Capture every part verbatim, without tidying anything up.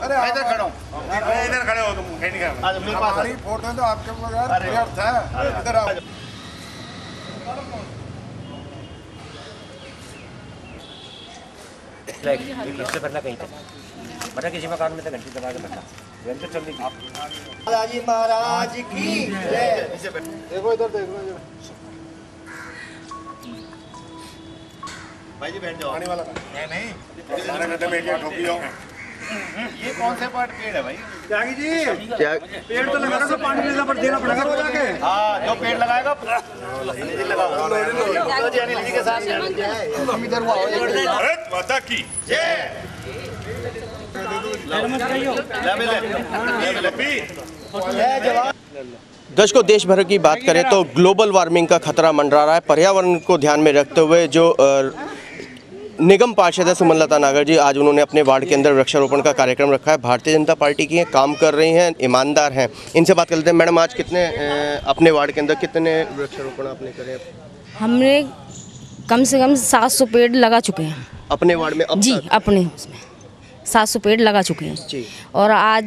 इधर खड़ा हूँ, इधर खड़े हो तुम, कहीं नहीं खड़ा। हमारी फोटो तो आपके बगैर व्यर्थ है, इधर आओ। इससे भरना कहीं तक बता, किसी मकान में तो घंटी दबा के भरना, तो चल रही महाराज महाराज की जय। देखो इधर, देखो इधर भाई जी बैठ जाओ। पानी वाला नहीं नहीं, सारे गड्ढे में एक टोपी हो। ये कौन से पार्ट पेड़ है भाई? त्यागी जी, पेड़ तो लगाना तो पानी देना पर देना पड़ेगा रोज आके। हाँ, जो पेड़ लगाएगा अनिल जी लगाओ, जी अनिल जी के साथ। हम इधर हुआ भारत माता की जय। दर्शकों, देश भर की बात करें तो ग्लोबल वार्मिंग का खतरा मंडरा रहा है। पर्यावरण को ध्यान में रखते हुए जो निगम पार्षद है सुमनलता नागर जी, आज उन्होंने अपने वार्ड के अंदर वृक्षारोपण का कार्यक्रम रखा है। भारतीय जनता पार्टी की हैं, काम कर रही हैं, ईमानदार हैं। इनसे बात कर लेते हैं। मैडम, आज कितने अपने वार्ड के अंदर कितने वृक्षारोपण आपने करे? हमने कम से कम सात सौ पेड़ लगा चुके हैं अपने वार्ड में? अब जी, अपने उसमें सात सौ पेड़ लगा चुके हैं जी। और आज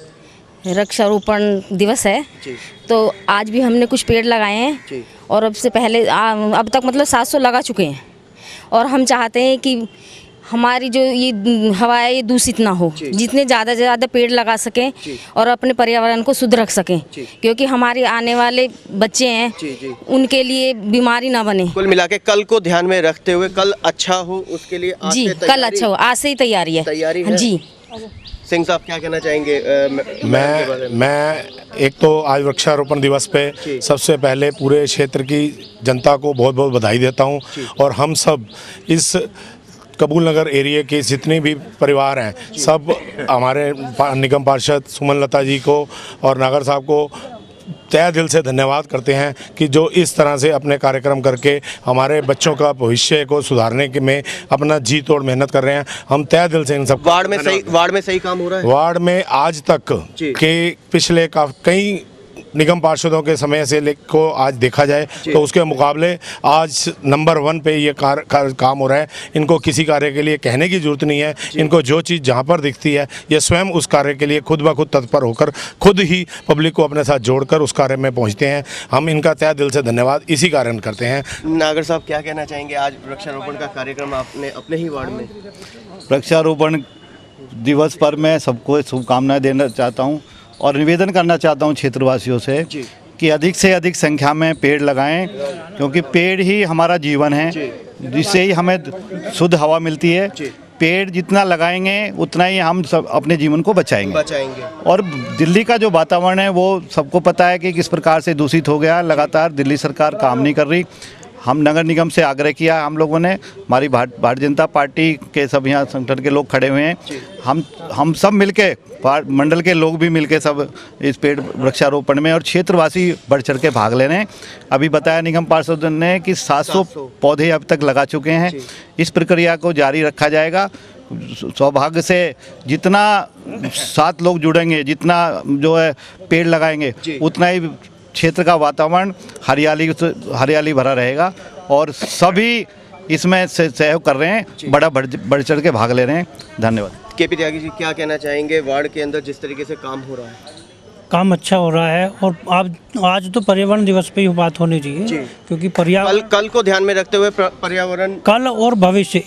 वृक्षारोपण दिवस है जी, तो आज भी हमने कुछ पेड़ लगाए हैं जी। और अब से पहले आ, अब तक मतलब सात सौ लगा चुके हैं और हम चाहते हैं कि हमारी जो ये हवा है ये दूषित ना हो, जितने ज़्यादा से ज़्यादा पेड़ लगा सकें और अपने पर्यावरण को शुद्ध रख सकें, क्योंकि हमारे आने वाले बच्चे हैं जी, जी। उनके लिए बीमारी ना बने। कुल मिला के कल को ध्यान में रखते हुए कल अच्छा हो उसके लिए आज जी, से कल अच्छा हो, आज से ही तैयारी है। तैयारी है जी। सिंह साहब, क्या कहना चाहेंगे? आ, मैं मैं एक तो आज वृक्षारोपण दिवस पे सबसे पहले पूरे क्षेत्र की जनता को बहुत बहुत बधाई देता हूं और हम सब इस कबूल नगर एरिया के जितने भी परिवार हैं, सब हमारे निगम पार्षद सुमनलता जी को और नागर साहब को तहे दिल से धन्यवाद करते हैं कि जो इस तरह से अपने कार्यक्रम करके हमारे बच्चों का भविष्य को सुधारने के में अपना जी तोड़ मेहनत कर रहे हैं। हम तहे दिल से इन सब वार्ड में सही वार्ड में सही काम हो रहा है। वार्ड में आज तक के पिछले का कई निगम पार्षदों के समय से ले को आज देखा जाए तो उसके मुकाबले आज नंबर वन पे ये कार, कार, काम हो रहा है। इनको किसी कार्य के लिए कहने की जरूरत नहीं है। इनको जो चीज़ जहाँ पर दिखती है ये स्वयं उस कार्य के लिए खुद ब खुद तत्पर होकर खुद ही पब्लिक को अपने साथ जोड़कर उस कार्य में पहुँचते हैं। हम इनका तहे दिल से धन्यवाद इसी कारण करते हैं। नागर साहब, क्या कहना चाहेंगे? आज वृक्षारोपण का कार्यक्रम आपने अपने ही वार्ड में? वृक्षारोपण दिवस पर मैं सबको शुभकामनाएं देना चाहता हूं और निवेदन करना चाहता हूं क्षेत्रवासियों से कि अधिक से अधिक संख्या में पेड़ लगाएं, क्योंकि पेड़ ही हमारा जीवन है, जिससे ही हमें शुद्ध हवा मिलती है। पेड़ जितना लगाएंगे उतना ही हम सब अपने जीवन को बचाएंगे बचाएंगे और दिल्ली का जो वातावरण है वो सबको पता है कि किस प्रकार से दूषित हो गया। लगातार दिल्ली सरकार काम नहीं कर रही। हम नगर निगम से आग्रह किया, हम लोगों ने, हमारी भारतीय जनता पार्टी के सब यहाँ संगठन के लोग खड़े हुए हैं, हम हम सब मिलके, मंडल के लोग भी मिलके सब इस पेड़ वृक्षारोपण में और क्षेत्रवासी बढ़ चढ़ के भाग ले रहे हैं। अभी बताया निगम पार्षद ने कि सात सौ पौधे अब तक लगा चुके हैं। इस प्रक्रिया को जारी रखा जाएगा। सौभाग्य से जितना सात लोग जुड़ेंगे, जितना जो है पेड़ लगाएंगे, उतना ही क्षेत्र का वातावरण हरियाली हरियाली भरा रहेगा और सभी इसमें सहयोग कर रहे हैं, बड़ा बढ़ चढ़ के भाग ले रहे हैं। धन्यवाद। केपी त्यागी जी, क्या कहना चाहेंगे? वार्ड के अंदर जिस तरीके से काम हो रहा है, काम अच्छा हो रहा है और आज आज तो पर्यावरण दिवस पे ही बात होनी चाहिए, क्योंकि पर्यावरण कल, कल को ध्यान में रखते हुए पर्यावरण कल और भविष्य,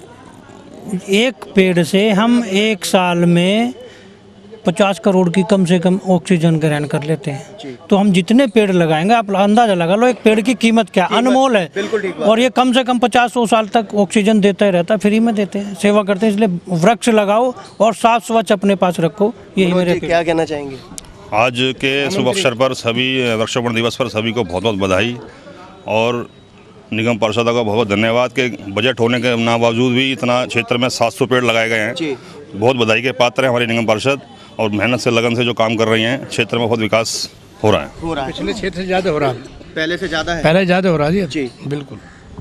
एक पेड़ से हम एक साल में पचास करोड़ की कम से कम ऑक्सीजन ग्रहण कर लेते हैं। तो हम जितने पेड़ लगाएंगे, आप अंदाजा लगा लो एक पेड़ की कीमत क्या, अनमोल है। और ये कम से कम पचास सौ साल तक ऑक्सीजन देता ही रहता है, फ्री में देते हैं, सेवा करते हैं। इसलिए वृक्ष लगाओ और साफ स्वच्छ अपने पास रखो। यही मेरे क्या कहना चाहेंगे? आज के शुभ अवसर पर सभी वृक्षारोपण दिवस पर सभी को बहुत बहुत बधाई और निगम पार्षद का बहुत बहुत धन्यवाद कि बजट होने के ना बावजूद भी इतना क्षेत्र में सात सौ पेड़ लगाए गए हैं। बहुत बधाई के पात्र हैं हमारे निगम पार्षद और मेहनत से लगन से जो काम कर रही हैं। क्षेत्र में बहुत विकास हो रहा है, हो रहा है। पिछले क्षेत्र से ज़्यादा हो रहा है, पहले से ज़्यादा है, पहले ज़्यादा हो रहा है जी, बिल्कुल।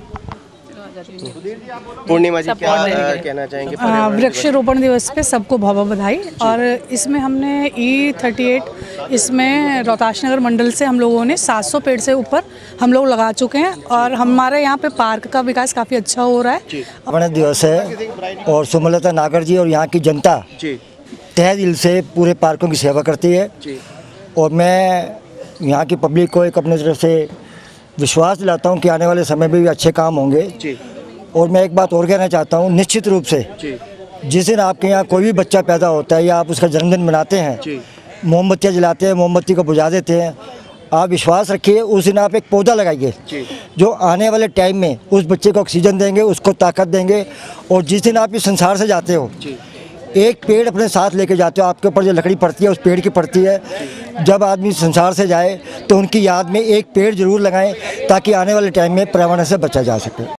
पूर्णिमा जी, क्या कहना चाहेंगे? वृक्षारोपण दिवस पे सबको बहुत बहुत बधाई। और इसमें हमने ई थर्टी एट इसमें रोहताश नगर मंडल से हम लोगों ने सात सौ पेड़ से ऊपर हम लोग लगा चुके हैं और हमारे यहाँ पे पार्क का विकास काफ़ी अच्छा हो रहा है। वृक्षारोपण दिवस है और सुमनलता नागर जी और यहाँ की जनता तहे दिल से पूरे पार्कों की सेवा करती है और मैं यहाँ की पब्लिक को एक अपनी तरफ से विश्वास दिलाता हूँ कि आने वाले समय में भी अच्छे काम होंगे। और मैं एक बात और कहना चाहता हूँ, निश्चित रूप से जिस दिन आपके यहाँ कोई भी बच्चा पैदा होता है या आप उसका जन्मदिन मनाते हैं, मोमबत्तियाँ जलाते हैं, मोमबत्ती को बुझा देते हैं, आप विश्वास रखिए उस दिन आप एक पौधा लगाइए जो आने वाले टाइम में उस बच्चे को ऑक्सीजन देंगे, उसको ताकत देंगे। और जिस दिन आप इस संसार से जाते हो एक पेड़ अपने साथ लेके जाते हो, आपके ऊपर जो लकड़ी पड़ती है उस पेड़ की पड़ती है। जब आदमी संसार से जाए तो उनकी याद में एक पेड़ जरूर लगाएं ताकि आने वाले टाइम में पर्यावरण से बचा जा सके।